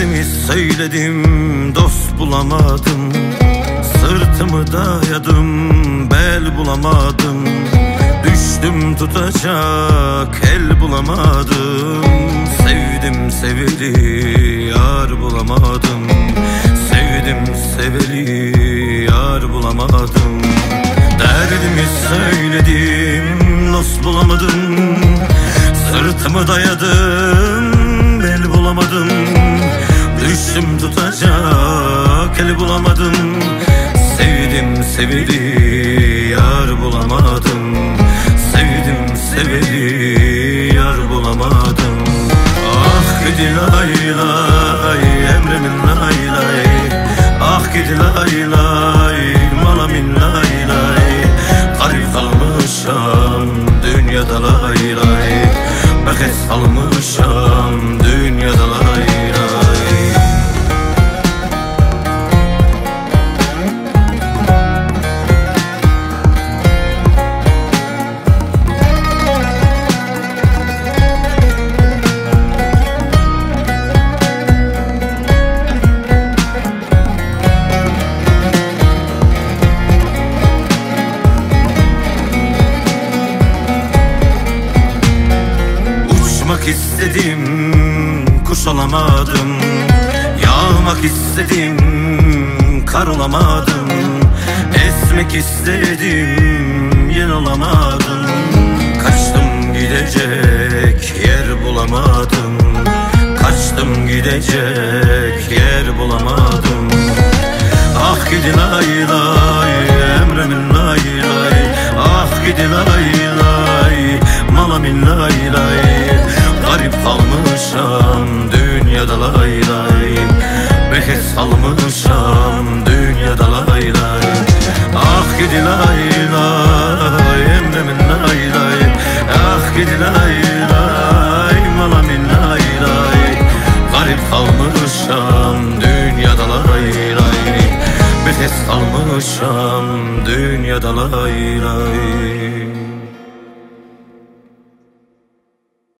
Derdimi söyledim, dost bulamadım. Sırtımı dayadım, bel bulamadım. Düştüm tutacak el bulamadım. Sevdim seveli yar bulamadım. Sevdim seveli yar bulamadım. Derdimi söyledim, dost bulamadım. Sırtımı dayadım, bel bulamadım. Düştüm tutacak el bulamadım. Sevdim seveli yar bulamadım. Sevdim seveli yar bulamadım. Ah gidi lay lay emremin lay lay. Ah gidi lay lay malamin lay lay. Garip kalmışam dünyada lay lay. Behes kalmışam dünyada lay lay. Uçmak istedim, kuş olamadım. Yağmak istedim, kar olamadım. Esmek istedim, yel olamadım. Kaçtım gidecek yer bulamadım. Kaçtım gidecek yer bulamadım. Ah gidi lay lay emremin lay lay. Ah gidi lay lay malamin lay lay. Garip kalmışam dünyada lay lay. Behes kalmışam dünyada lay lay. Ah gidi lay lay emremin lay lay. Ah gidi lay lay malamin lay lay. Garip kalmışam dünyada lay lay. Behes kalmışam dünyada lay lay.